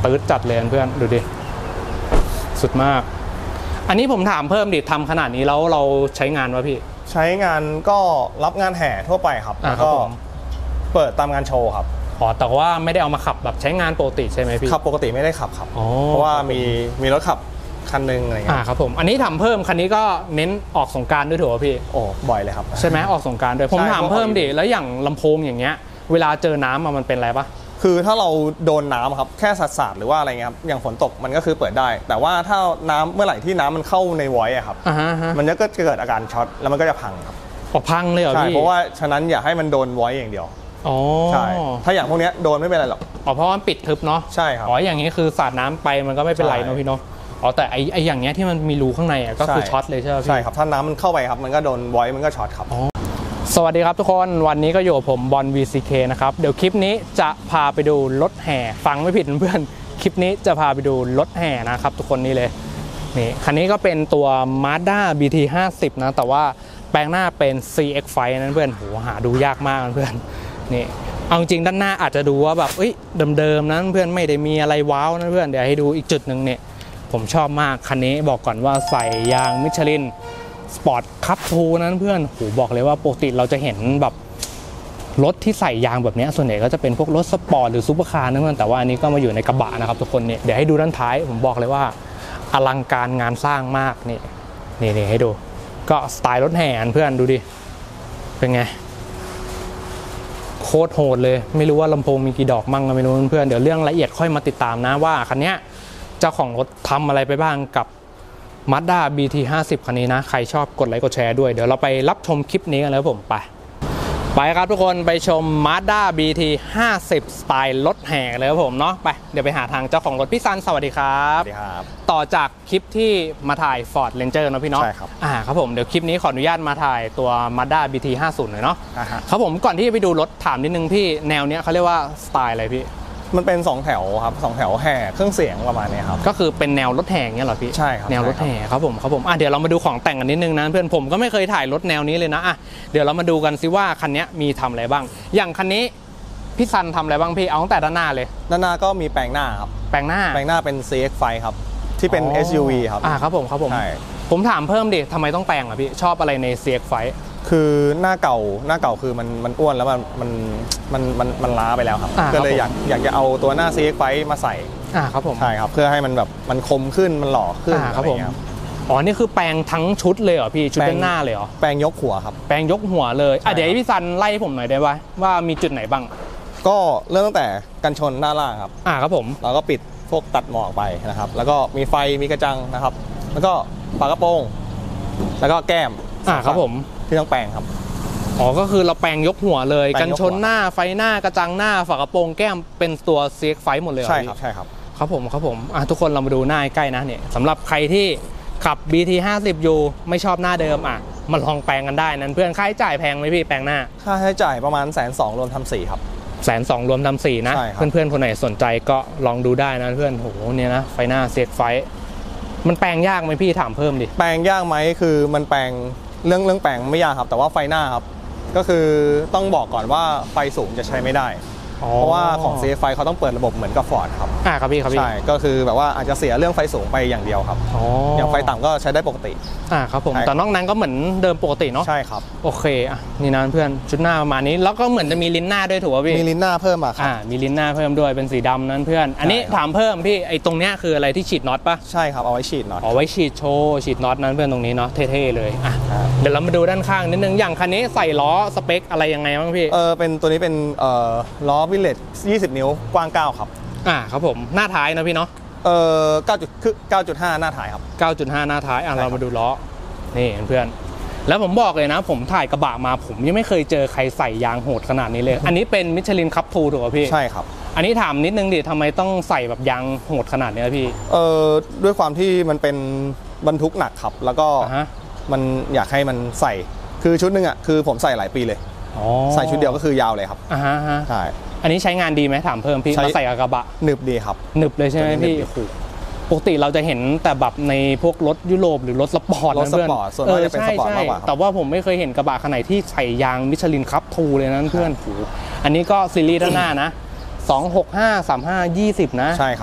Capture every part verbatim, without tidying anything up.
ปื๊ดจัดเลยเพื่อนดูดิสุดมากอันนี้ผมถามเพิ่มดิทำขนาดนี้แล้วเราใช้งานวะพี่ใช้งานก็รับงานแห่ทั่วไปครับแล้วก็เปิดตามงานโชว์ครับอ๋อแต่ว่าไม่ได้เอามาขับแบบใช้งานปกติใช่ไหมพี่ขับปกติไม่ได้ขับครับเพราะว่ามีมีรถขับคันนึงอะไรเงี้ยอ่าครับผมอันนี้ทำเพิ่มคันนี้ก็เน้นออกสงกรานต์ด้วยถูกป่ะพี่โอ้บ่อยเลยครับใช่ไหมออกสงกรานต์ด้วยผมถามเพิ่มดิแล้วอย่างลำโพงอย่างเงี้ยเวลาเจอน้ำมันเป็นอะไรปะคือถ้าเราโดนน้ำครับแค่สาดๆหรือว่าอะไรเงี้ยครับอย่างฝนตกมันก็คือเปิดได้แต่ว่าถ้าน้ำเมื่อไหร่ที่น้ำมันเข้าในไวท์อะครับมันก็จะเกิดอาการช็อตแล้วมันก็จะพังครับออกพังเลยเหรอพี่ใช่เพราะว่าฉะนั้นอย่าให้มันโดนไวท์อย่างเดียวอ๋อใช่ถ้าอย่างพวกนี้โดนไม่เป็นไรหรอกอ๋อเพราะมันปิดทึบเนาะใช่ครับอ๋ออย่างนี้คือสาดน้ำไปมันก็ไม่เป็นไรเนาะพี่เนาะอ๋อแต่ไอ้ไอ้อย่างเงี้ยที่มันมีรูข้างในอ่ะก็คือช็อตเลยใช่ไหมพี่ใช่ครับถ้าน้ำมันเข้าไปครับมันก็โดนไวท์มันก็ช็อตครับสวัสดีครับทุกคนวันนี้ก็อยู่กับผมบอล วี ซี เค นะครับเดี๋ยวคลิปนี้จะพาไปดูรถแห่ฟังไม่ผิดเพื่อนคลิปนี้จะพาไปดูรถแห่นะครับทุกคนนี่เลยนี่คันนี้ก็เป็นตัว Mazda บี ที ห้าสิบ นะแต่ว่าแปลงหน้าเป็น ซี เอ็กซ์ ไฟว์ นั้นเพื่อนโหหาดูยากมากเพื่อนนี่เอาจริงด้านหน้าอาจจะดูว่าแบบเอ้ยเดิมๆนั้นเพื่อนไม่ได้มีอะไรว้าวนะเพื่อนเดี๋ยวให้ดูอีกจุดหนึ่งเนี่ยผมชอบมากคันนี้บอกก่อนว่าใส่ยางมิชลินสปอร์ตคัพทูนั้นเพื่อนโหบอกเลยว่าปกติเราจะเห็นแบบรถที่ใส่ยางแบบนี้ส่วนใหญ่ก็จะเป็นพวกรถสปอร์ตหรือซุปเปอร์คาร์นะเพื่อนแต่ว่าอันนี้ก็มาอยู่ในกระบะนะครับทุกคนเนี่ยเดี๋ยวให้ดูด้านท้ายผมบอกเลยว่าอลังการงานสร้างมากนี่นี่นี่ให้ดูก็สไตล์รถแห่เพื่อนดูดิเป็นไงโคตรโหดเลยไม่รู้ว่าลำโพงมีกี่ดอกมั่งก็ไม่รู้เพื่อนเดี๋ยวเรื่องละเอียดค่อยมาติดตามนะว่าคันนี้เจ้าของรถทำอะไรไปบ้างกับ Mazda บี ที ห้าสิบ คันนี้นะใครชอบกดไลค์กดแชร์ด้วยเดี๋ยวเราไปรับชมคลิปนี้กันเลยผมไปไปครับทุกคนไปชม Mazda บี ที ห้าสิบ สไตล์รถแห่เลยครับผมเนาะไปเดี๋ยวไปหาทางเจ้าของรถพี่ซันสวัสดีครับสวัสดีครับต่อจากคลิปที่มาถ่าย Ford Ranger เนาะพี่เนาะใช่ครับอ่าครับผมเดี๋ยวคลิปนี้ขออนุญาตมาถ่ายตัว Mazda บี ที ห้าสิบ หน่อยเนาะครับผมก่อนที่จะไปดูรถถามนิดนึงพี่แนวเนี้ยเขาเรียกว่าสไตล์อะไรพี่มันเป็นสองแถวครับสองแถวแห่เครื่องเสียงประมาณนี้ครับก็คือเป็นแนวรถแห่เงี้ยเหรอพี่ใช่ครับแนวรถแห่ครับผมครับผมอ่ะเดี๋ยวเรามาดูของแต่งกันนิดนึงนะเพื่อนผมก็ไม่เคยถ่ายรถแนวนี้เลยนะอ่ะเดี๋ยวเรามาดูกันซิว่าคันนี้มีทำอะไรบ้างอย่างคันนี้พี่ซันทำอะไรบ้างพี่เอาตั้งแต่ด้านหน้าเลยด้านหน้าก็มีแปลงหน้าครับแปลงหน้าแปลงหน้าเป็น ซี เอ็กซ์ ไฟว์ ครับที่เป็น เอส ยู วี ครับอ่าครับผมครับผมผมถามเพิ่มดิทำไมต้องแปลงอ่ะพี่ชอบอะไรใน ซี เอ็กซ์ ไฟว์คือหน้าเก่าหน้าเก่าคือมันมันอ้วนแล้วมันมันมันมันมันล้าไปแล้วครับก็เลยอยากอยากจะเอาตัวหน้า ซี เอ็กซ์ ไฟว์ มาใส่อ่าครับผมใช่ครับเพื่อให้มันแบบมันคมขึ้นมันหล่อขึ้นครับผมอ๋อนี่คือแปลงทั้งชุดเลยเหรอพี่ชุดด้านหน้าเลยเหรอแปลงยกหัวครับแปลงยกหัวเลยอ่ะเดี๋ยวพี่ซันไล่ผมหน่อยได้ไหมว่ามีจุดไหนบ้างก็เริ่มตั้งแต่กันชนหน้าล่างครับอ่าครับผมเราก็ปิดพวกตัดหมอกไปนะครับแล้วก็มีไฟมีกระจังนะครับแล้วก็ฝากระโปรงแล้วก็แก้มอ่าครับผมที่ต้องแปลงครับอ๋อก็คือเราแปลงยกหัวเลยกันชนหน้าไฟหน้ากระจังหน้าฝากระโปรงแก้มเป็นตัว ซี เอ็กซ์ ไฟว์ หมดเลยใช่ครับใช่ครับครับผมครับผมอ่ะทุกคนเรามาดูหน้าใกล้นะเนี่ยสำหรับใครที่ขับ บี ที ห้าสิบ อยู่ไม่ชอบหน้าเดิมอ่ะมาลองแปลงกันได้นั้นเพื่อนค่าใช้จ่ายแพงไหมพี่แปลงหน้าค่าใช้จ่ายประมาณแสนสองรวมทำสีครับแสนสองรวมทำสีนะเพื่อนๆคนไหนสนใจก็ลองดูได้นะเพื่อนโหเนี่ยนะไฟหน้า ซี เอ็กซ์ ไฟว์ มันแปลงยากไหมพี่ถามเพิ่มดิแปลงยากไหมคือมันแปลงเรื่องเรื่องแปลงไม่ยากครับแต่ว่าไฟหน้าครับก็คือต้องบอกก่อนว่าไฟสูงจะใช้ไม่ได้เพราะว่าของ ซี เอ็กซ์ ไฟว์ เขาต้องเปิดระบบเหมือนกับ Ford ครับอ่าครับพี่ครับพี่ใช่ก็คือแบบว่าอาจจะเสียเรื่องไฟสูงไปอย่างเดียวครับอ๋ออย่างไฟต่ำก็ใช้ได้ปกติอ่าครับผมแต่นอกนั้นก็เหมือนเดิมปกติเนาะใช่ครับโอเคอ่ะนี่นะเพื่อนชุดหน้าประมาณนี้แล้วก็เหมือนจะมีลิ้นหน้าด้วยถูกป่ะพี่มีลิ้นหน้าเพิ่มอ่ะครับอ่ามีลิ้นหน้าเพิ่มด้วยเป็นสีดำนั้นเพื่อนอันนี้ถามเพิ่มพี่ไอ้ตรงเนี้ยคืออะไรที่ฉีดน็อตป่ะใช่ครับเอาไว้ฉีดน็อตเอาไว้ฉีดโชว์ฉีดน็อตนั้นเพื่อนตรงนี้เนาะเท่ๆเลยอ่ะเดี๋ยวเรามาดูด้านข้างนิดนึงอย่างคันนี้ใส่ล้อสเปคอะไรยังไงบ้างพี่เออเป็นตัวนี้เป็นเอ่อล้อวิลเลจยี่สิบนิ้วกว้างเก้าครับอ่าครับผมหน้าท้ายนะพี่เนาะเอ่อเก้าจุดคือเก้าจุดห้าหน้าท้ายครับเก้าจุดห้าหน้าท้ายอ่ะเรามาดูล้อนี่เพื่อนแล้วผมบอกเลยนะผมถ่ายกระบะมาผมยังไม่เคยเจอใครใส่ยางโหดขนาดนี้เลยอันนี้เป็นมิชลินคัพทูถูกป่ะพี่ใช่ครับอันนี้ถามนิดนึงดิทำไมต้องใส่แบบยางโหดขนาดนี้พี่เอ่อด้วยความที่มันเป็นบรรทุกหนักครับแล้วก็มันอยากให้มันใส่คือชุดนึงอ่ะคือผมใส่หลายปีเลยใส่ชุดเดียวก็คือยาวเลยครับอ่าฮะใช่อันนี้ใช้งานดีไหมถามเพิ่มพี่มาใส่กับกระบะหนึบดีครับหนึบเลยใช่ไหมพี่ปกติเราจะเห็นแต่แบบในพวกรถยุโรปหรือรถสปอร์ตรถสปอร์ตส่วนมากจะเป็นสปอร์ตมากกว่าแต่ว่าผมไม่เคยเห็นกระบะคันไหนที่ใส่ยางมิชลินคัพทูเลยนั้นเพื่อนอันนี้ก็ซีรีส์ด้านหน้านะสองหกห้า สามห้า ยี่สิบนะใช่ครับ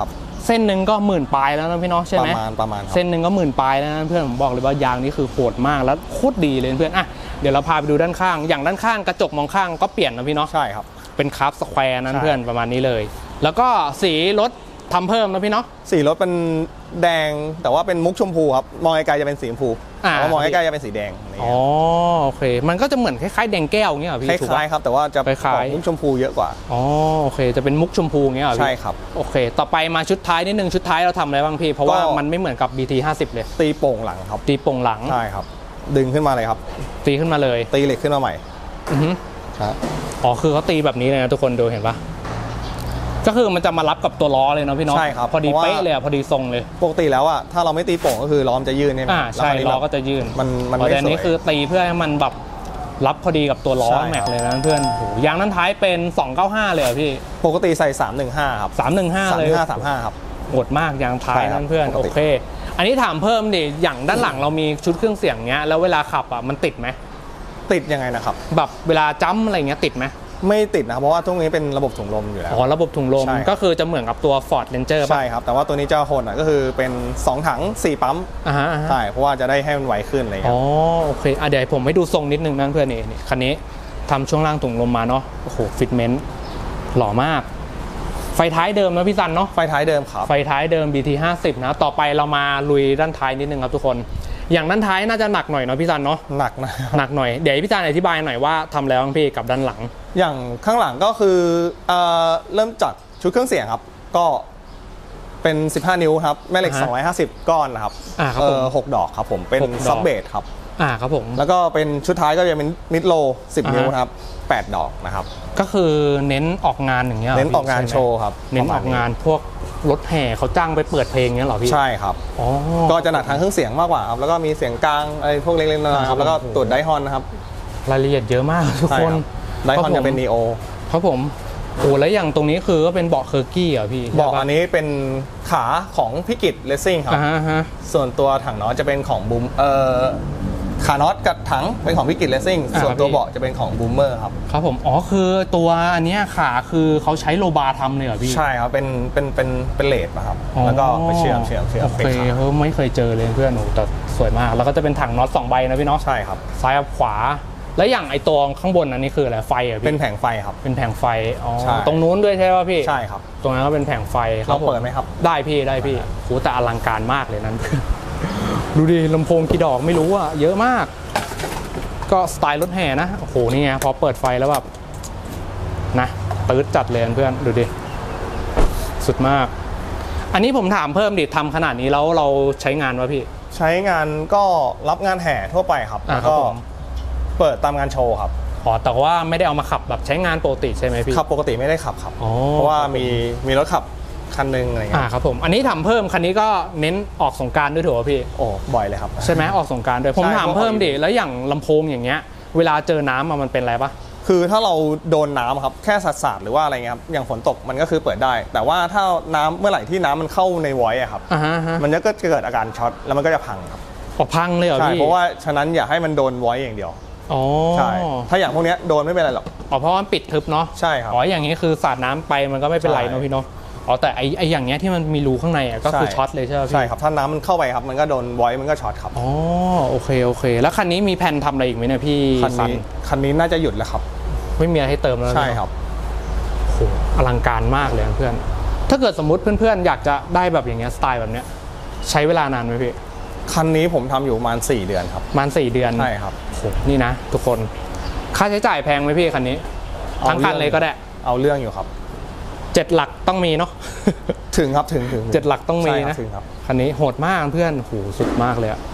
เส้นหนึ่งก็หมื่นปลายแล้วนะพี่เนาะใช่ไหมประมาณประมาณเส้นหนึ่งก็หมื่นปลายแล้วนะเพื่อนผมบอกเลยว่ายางนี้คือโหดมากแล้วโคตรดีเลยเพื่อนอ่ะเดี๋ยวเราพาไปดูด้านข้างอย่างด้านข้างกระจกมองข้างก็เปลี่ยนนะพี่เนาะใช่ครับเป็นคาร์บสแควร์นั้นเพื่อนประมาณนี้เลยแล้วก็สีรถทำเพิ่มนะพี่เนาะสีรถเป็นแดงแต่ว่าเป็นมุกชมพูครับมองไกลๆจะเป็นสีชมพูแล้วมองใกล้ๆจะเป็นสีแดงอ๋อโอเคมันก็จะเหมือนคล้ายๆแดงแก้วเงี้ยพี่คล้ายๆครับแต่ว่าจะเป็นมุกชมพูเยอะกว่าอ๋อโอเคจะเป็นมุกชมพูเงี้ยพี่ใช่ครับโอเคต่อไปมาชุดท้ายนิดนึงชุดท้ายเราทำอะไรบ้างพี่เพราะว่ามันไม่เหมือนกับ บี ที ห้าสิบเลยตีโป่งหลังครับตีโป่งหลังใช่ครับดึงขึ้นมาเลยครับตีขึ้นมาเลยตีเหล็กขึ้นมาใหม่อือฮึอ๋อคือเขาตีแบบนี้เลยนะทุกคนดูเห็นปะก็คือมันจะมารับกับตัวล้อเลยเนาะพี่เนาะใช่ครับพอดีเป๊ะเลยพอดีทรงเลยปกติแล้วอะถ้าเราไม่ตีโป่งก็คือล้อมจะยื่นใช่ไหมอ่าใช่ล้อก็จะยื่นมันมันไม่สวยแต่นี้คือตีเพื่อให้มันแบบรับพอดีกับตัวล้อแม็กเลยนะเพื่อนโหยางนั้นท้ายเป็นสองเก้าห้าเลยพี่ปกติใส่สามหนึ่งห้าครับสามหนึ่งห้าเลยห้าสามห้าครับโหดมากยางท้ายนั่นเพื่อนโอเคอันนี้ถามเพิ่มดิอย่างด้านหลังเรามีชุดเครื่องเสียงเงี้ยแล้วเวลาขับอ่ะมันติดไหมติดยังไงนะครับแบบเวลาจั๊มอะไรเงี้ยติดไหมไม่ติดนะเพราะว่าตรงนี้เป็นระบบถุงลมอยู่แล้วอ๋อระบบถุงลมก็คือจะเหมือนกับตัว Ford Ranger ใช่ครับแต่ว่าตัวนี้เจ้าโหดอ่ะก็คือเป็นสองถังสี่ปั๊มอ่าฮะใช่เพราะว่าจะได้ให้มันไวขึ้นอะไรเงี้ยอ๋อโอเคอ่ะเดี๋ยวผมให้ดูทรงนิดนึงนะเพื่อนนี่นี่คันนี้ทำช่วงล่างถุงลมมาเนาะโอ้โหฟิตเมนต์หล่อมากไฟท้ายเดิมนะพี่ซันเนาะไฟท้ายเดิมครับไฟท้ายเดิม บี ที ห้าสิบนะต่อไปเรามาลุยด้านท้ายนิดนึงครับทุกคนอย่างด้านท้ายน่าจะหนักหน่อยเนาะพี่ซันเนาะหนักนะหนักหน่อยเดี๋ยวพี่ซันอธิบายหน่อยว่าทำแล้วบ้างพี่กับด้านหลังอย่างข้างหลังก็คือเอ่อเริ่มจากชุดเครื่องเสียงครับก็เป็นสิบห้านิ้วครับแม่เหล็กสองร้อยห้าสิบก้อนนะครับอ่าครับผมหกดอกครับผมเป็นซับเบสครับอ่าครับผมแล้วก็เป็นชุดท้ายก็จะเป็นมิดโลสิบนิ้วครับแปดดอกนะครับก็คือเน้นออกงานอย่างเงี้ยเน้นออกงานโชว์ครับเน้นออกงานพวกรถแห่เขาจ้างไปเปิดเพลงเงี้ยหรอพี่ใช่ครับอ๋อก็จะหนักทางเครื่องเสียงมากกว่าครับแล้วก็มีเสียงกลางอะไรพวกเล็กๆน้อยๆครับแล้วก็ตูดไดฮอนนะครับรายละเอียดเยอะมากทุกคนไดฮอนจะเป็นนีโอครับผมโอ้แล้วอย่างตรงนี้คือก็เป็นเบาะเคอร์กี้อ่ะพี่เบาะอันนี้เป็นขาของพิกิตเลสซิ่งครับส่วนตัวถังน็อตจะเป็นของบูมเอ่อขาน็อตกับถังเป็นของพิกิตเลสซิ่งส่วนตัวเบาะจะเป็นของบูมเมอร์ครับครับผมอ๋อคือตัวอันนี้ขาคือเขาใช้โลบาร์ทำเลยเหรอพี่ใช่ครับเป็นเป็นเป็นเป็นเลดนะครับแล้วก็ไปเชื่อมเชื่อมเชื่อมโอเคเฮ้ยไม่เคยเจอเลยเพื่อนหนูแต่สวยมากแล้วก็จะเป็นถังน็อตสองใบนะพี่เนาะใช่ครับซ้ายกับขวาแล้วอย่างไอตัวข้างบนอันนี้คืออะไรไฟอ่ะพี่เป็นแผงไฟครับเป็นแผงไฟอ๋อตรงนู้นด้วยใช่ป่ะพี่ใช่ครับตรงนั้นก็เป็นแผงไฟเราเปิดไหมครับได้พี่ได้พี่โหแต่อลังการมากเลยนั้นดูดิลำโพงกี่ดอกไม่รู้อ่ะเยอะมากก็สไตล์รถแห่นะโอ้โหนี่ไงพอเปิดไฟแล้วแบบนะตืดจัดเลยเพื่อนดูดิสุดมากอันนี้ผมถามเพิ่มดิทำขนาดนี้แล้วเราใช้งานวะพี่ใช้งานก็รับงานแห่ทั่วไปครับแล้วก็เปิดตามงานโชว์ครับอ๋อแต่ว่าไม่ได้เอามาขับแบบใช้งานปกติใช่ไหมพี่ขับปกติไม่ได้ขับครับเพราะว่ามีมีรถขับคันนึงอะไรเงี้ยอ่าครับผมอันนี้ทำเพิ่มคันนี้ก็เน้นออกสงการด้วยถูกป่ะพี่โอ้บ่อยเลยครับใช่ไหมออกสงการด้วยผมถามเพิ่มดิแล้วอย่างลำโพงอย่างเงี้ยเวลาเจอน้ำมันเป็นอะไรปะคือถ้าเราโดนน้ำครับแค่สาดๆหรือว่าอะไรเงี้ยครับอย่างฝนตกมันก็คือเปิดได้แต่ว่าถ้าน้ำเมื่อไหร่ที่น้ำมันเข้าในไวท์ครับมันก็จะเกิดอาการช็อตแล้วมันก็จะพังครับออกพังเลยเหรอพี่ใช่เพราะว่าฉะนั้นอย่าให้มันโดนไวท์อย่างเดียวอ๋อใช่ถ้าอย่างพวกนี้โดนไม่เป็นไรหรอกอ๋อเพราะมันปิดทึบเนาะใช่ครับอ๋ออย่างนี้คือสาดน้ำไปมันก็ไม่เป็นไรเนาะพี่เนาะอ๋อแต่ไอไออย่างเงี้ยที่มันมีรูข้างในอ่ะก็คือช็อตเลยใช่ไหมพี่ใช่ครับถ้าน้ำมันเข้าไปครับมันก็โดนไวท์มันก็ช็อตครับอ๋อโอเคโอเคแล้วคันนี้มีแผนทำอะไรอีกไหมเนี่ยพี่คันนี้คันนี้น่าจะหยุดแล้วครับไม่มีอะไรให้เติมแล้วใช่ครับโหอลังการมากเลยเพื่อนถ้าเกิดสมมติเพื่อนๆอยากจะได้แบบอย่างเงี้ยสไตล์แบบเนี้ยใช้เวลานานไหมพี่คันนี้ผมทำอยู่ประมาณสี่เดือนครับประมาณสี่เดือนใช่ครับโหนี่นะทุกคนค่าใช้จ่ายแพงไหมพี่คันนี้ทั้งคันเลยก็ได้เอาเรื่องอยู่ครับเจ็ดหลักต้องมีเนาะถึงครับถึงถึงเจ็ดหลักต้องมีนะคันนี้โหดมากเพื่อนโหสุดมากเลยอะ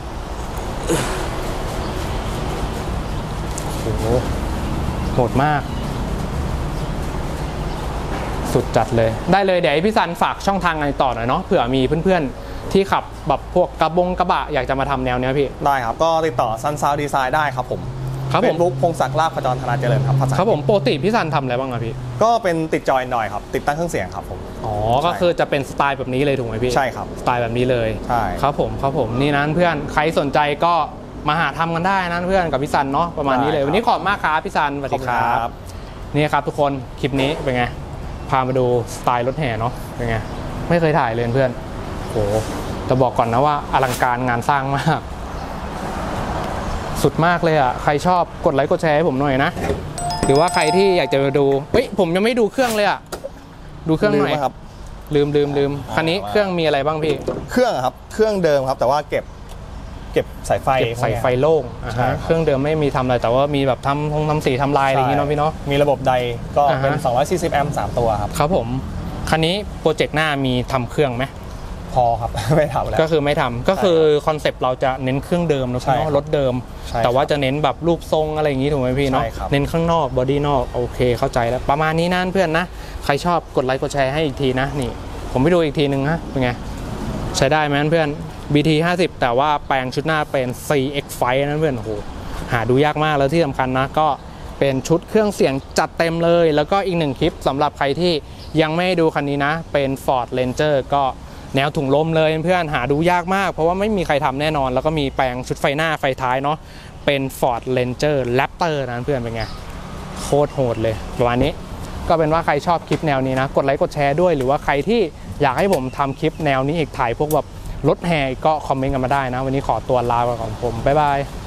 โหโหดมากสุดจัดเลยได้เลยเดี๋ยวพี่ซันฝากช่องทางอะไรต่อหน่อยเนาะเผื่อมีเพื่อนๆที่ขับแบบพวกกระบงกระบะอยากจะมาทำแนวเนี้ยพี่ได้ครับก็ติดต่อซันซาวดีไซน์ได้ครับผมครับผมบุ๊กพงศักดิ์ลาภขจรธนาเจริญครับครับผมปกติพี่ซันทำอะไรบ้างอะพี่ก็เป็นติดจอยหน่อยครับติดตั้งเครื่องเสียงครับผมอ๋อก็คือจะเป็นสไตล์แบบนี้เลยถูกไหมพี่ใช่ครับสไตล์แบบนี้เลยใช่ครับผมครับผมนี่นั้นเพื่อนใครสนใจก็มาหาทำกันได้นั้นเพื่อนกับพี่ซันเนาะประมาณนี้เลยวันนี้ขอบมากครับพี่ซันสวัสดีครับนี่ครับทุกคนคลิปนี้เป็นไงพามาดูสไตล์รถแห่เนาะเป็นไงไม่เคยถ่ายเลยเพื่อนโหแต่บอกก่อนนะว่าอลังการงานสร้างมากสุดมากเลยอ่ะใครชอบกดไลค์กดแชร์ให้ผมหน่อยนะหรือว่าใครที่อยากจะมาดูเฮ้ยผมยังไม่ดูเครื่องเลยอ่ะดูเครื่องหน่อยครับลืมลืมลืมคันนี้เครื่องมีอะไรบ้างพี่เครื่องครับเครื่องเดิมครับแต่ว่าเก็บเก็บสายไฟสายไฟโล่งเครื่องเดิมไม่มีทำอะไรแต่ว่ามีแบบทำทงทำสีทำลายอะไรอย่างงี้เนาะพี่เนาะมีระบบใดก็เป็นสองร้อยสี่สิบแอมป์สามตัวครับครับผมคันนี้โปรเจกต์หน้ามีทำเครื่องไหมพอครับไม่ทำแล้วก็คือไม่ทำก็คือคอนเซปต์เราจะเน้นเครื่องเดิมนะพี่เนาะรถเดิมแต่ว่าจะเน้นแบบรูปทรงอะไรอย่างงี้ถูกไหมพี่เนาะเน้นข้างนอกบอดี้นอกโอเคเข้าใจแล้วประมาณนี้นั่นเพื่อนนะใครชอบกดไลค์กดแชร์ให้อีกทีนะนี่ผมไปดูอีกทีนึงฮะเป็นไงใช้ได้ไหมเพื่อน บี ที ห้าสิบแต่ว่าแปลงชุดหน้าเป็น ซี เอ็กซ์ ไฟว์ นั่นเพื่อนโอ้โหหาดูยากมากแล้วที่สำคัญนะก็เป็นชุดเครื่องเสียงจัดเต็มเลยแล้วก็อีกหนึ่งคลิปสำหรับใครที่ยังไม่ดูคันนี้นะเป็น Ford Ranger ก็แนวถุงลมเลยเพื่อนหาดูยากมากเพราะว่าไม่มีใครทำแน่นอนแล้วก็มีแปลงชุดไฟหน้าไฟท้ายเนาะเป็น Ford Ranger Raptor นั้นเพื่อนเป็นไงโคตรโหดเลยประมาณนี้ก็เป็นว่าใครชอบคลิปแนวนี้นะกดไลค์กดแชร์ด้วยหรือว่าใครที่อยากให้ผมทำคลิปแนวนี้อีกถ่ายพวกแบบรถแห่ก็คอมเมนต์กันมาได้นะวันนี้ขอตัวลาไปก่อนผมบ๊ายบาย